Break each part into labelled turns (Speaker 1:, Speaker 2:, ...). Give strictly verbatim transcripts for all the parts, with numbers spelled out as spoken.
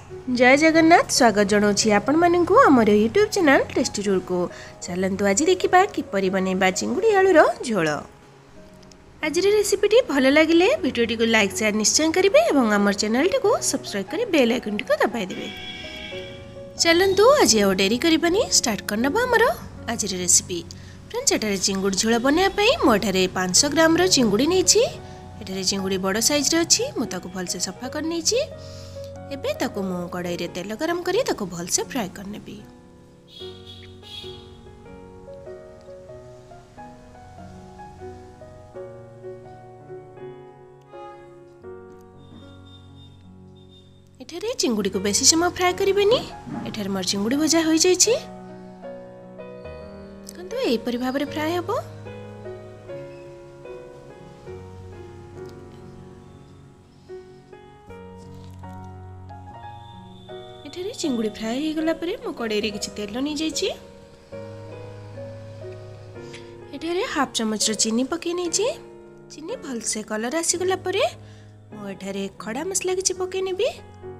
Speaker 1: जय जगन्नाथ स्वागत जनाऊँ आपण मानू आमर यूट्यूब चैनल टेस्टी टूर को। चलतु आज देखा किपरि बनैबा चिंगुड़ी आलूर झोल। आज रेसिपीटी भल लगे भिडियोटी को लाइक शेयर निश्चय करेंगे और आम चैनल को सब्सक्राइब कर बेल आइकन टी को दबाई देवे। चलतु आज आ डेरी करबानी स्टार्ट करनबा आमर आज रेसिपी। फ्रेंड्स एटारे चिंगुड़ी झोल बनाइबा मोठारे पाँच सौ ग्राम रो चिंगुड़ी नेछि। एटारे चिंगुड़ी बड़ साइज रे अछि। मु ताको भलसे सफा कर नेछि। एबे ताको मु कढ़ाई रे तेल गरम करी ताको भलसे फ्राई करनेबी। एठारे चिंगुड़ी को बेसी समय फ्राई करिबेनी। एठारे मोर चिंगुड़ी भजा होई जाईछि। कंतु एई परि भाबरे फ्राई हबो। एठारे चिंगुड़ी फ्राई हो गला परे मो कड़ाई रे किछि तेल नै जाईछि। एठारे हाफ चम्मच रो चीनी पके नै छी। चीनी भलसे कलर आसी गला परे मो एठारे खड़ा मसला किछि पके नेबी।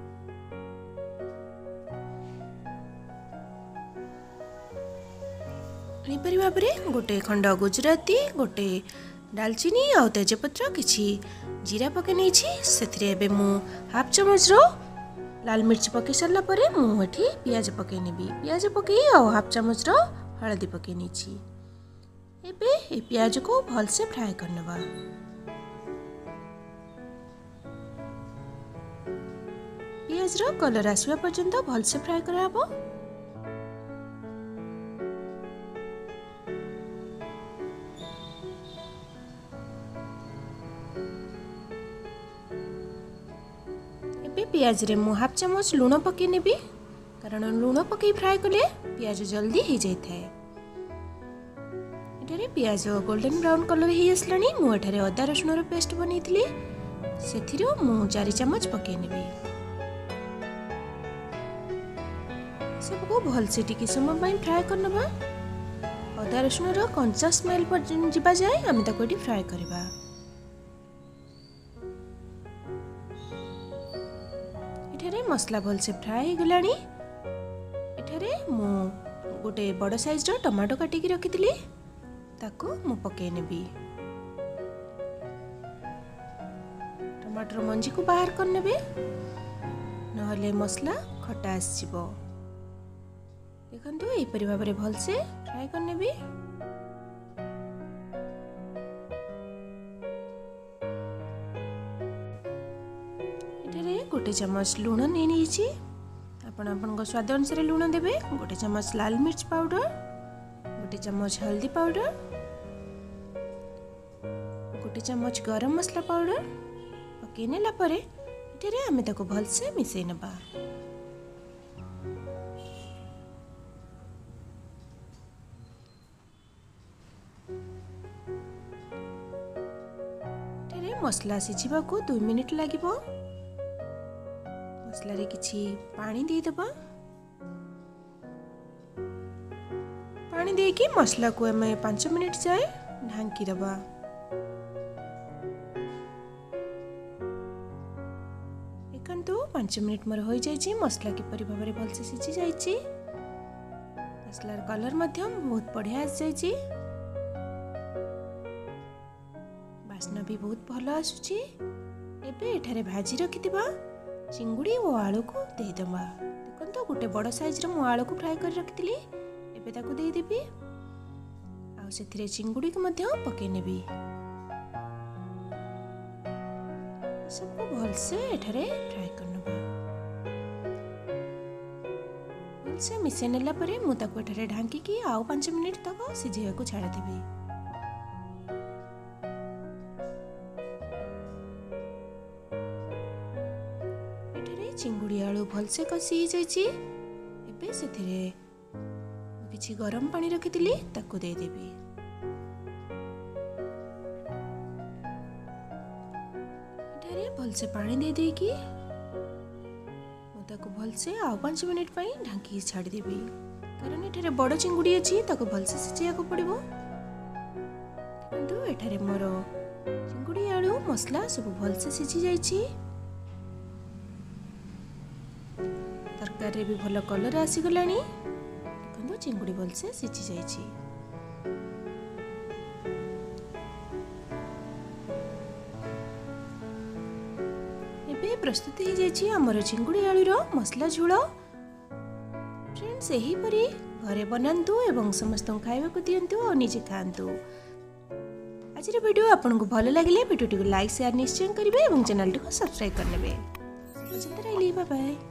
Speaker 1: एई परि भाबरे गोटे खंड गुजराती, गोटे दालचीनी आ तेजपत्र किछि जीरा पके नै छी। सेथिरे एबे मु हाफ चम्मच रो लाल मिर्च पके सरला परे मु एठी प्याज पके नेबी। प्याज पके आ हाफ चम्मच रो हळदी पके नेछि। एबे ए प्याज को भलसे फ्राई करनबा। प्याज रो कलर आसीबा पर्यंत भलसे फ्राई कराबो। प्याज रे मु हाफ चम्मच लूण पके नेबी कारण लूण पके फ्राई कले प्याज जल्दी हो जाय थाए। एटारे प्याज गोल्डन ब्राउन कलर ही आसलानी। मु एठारे अदा रसुण रो पेस्ट बनैथिली सेथिरो मु चार चम्मच पके नेबी। सबको भल से टिके समय पई फ्राई करनबा। अदा रसुण रो कंचा स्मेल पर जिबा जाय हम ताको एटी फ्राई करबा। एठारे मसला भल से फ्राई हो गलानी। एठारे मु गोटे बड़ साइज रो टमाटो काटिकी रखिथिली ताको मु पके नेबी। टमाटर मंजी को बाहर कर नेबे नहले मसला खटा आसीबो। देखंतु एई परि भाबरे भल से फ्राई कर नेबी। गोटे चम्मच लूण नहीं नीची। आपण आपण को स्वाद अनुसार लूण देबे। गोटे चम्मच लाल मिर्च पाउडर, गोटे चम्मच हल्दी पाउडर, गोटे चम्मच गरम मसला पाउडर पके नेला परे एठारे आमे ताको भल से मिसै नबा। एठारे मसला सिझिबा को दो मिनिट लागिबो। मसला रे किछि पानी दे दबा। पानी दे के मसला को हमें पाँच मिनट जाए ढांकी दबा। देखंतु पाँच मिनट मोर होई जाई छी। मसला की परि भाबरे भल से सिझी जाई छी। मसलार कलर मध्यम बहुत बढ़िया आस जाई छी। बास्ना भी बहुत भलो आसुची। एबे एठारे भाजी रखितिबा चिंगुड़ी और आलू को दे दबा। देखंतु गोटे बड़ साइज रो मु आलू को फ्राई कर रखितिली एबे ताको दे देबी। आ सेथिरे चिंगुड़ी को मध्य पके नेबी। सबको भल से एठारे फ्राई करनबा। भल से मिसे नेला परे मु ताको एठारे ढांकी की आउ पाँच मिनिट तक सिझिया को छाड़ देबी। चिंगुड़ी आलू भल से कसी जाइछि। एबे सेथिरे किछि गरम पानी रखितिली ताको दे देबी। एठारे भल से पानी दे दे की मु ताको भल से आ पाँच मिनिट पई ढांकी छाड़ देबी कारण एठारे बड़ चिंगुड़ी अछि ताको भल से सिझिया को पड़िबो। किंतु एठारे मोर चिंगुड़ी आलू मसला सब भल से सिझी जाइछि। तरकारी भी भल कलर आसीगला। देखो चिंगुड़ी भलसे सीझी जाइए। एबे प्रस्तुत हो जाइए आमर चिंगुड़ी आलूर मसला झोल। फ्रेंड्स यही परी घरे बनातु एवं समस्त खाइबा दिंतु और निजे खातु। आज वीडियो आपको भल लगे वीडियो लाइक शेयर निश्चय करेंगे और चैनल को सब्सक्राइब करने। Bye bye.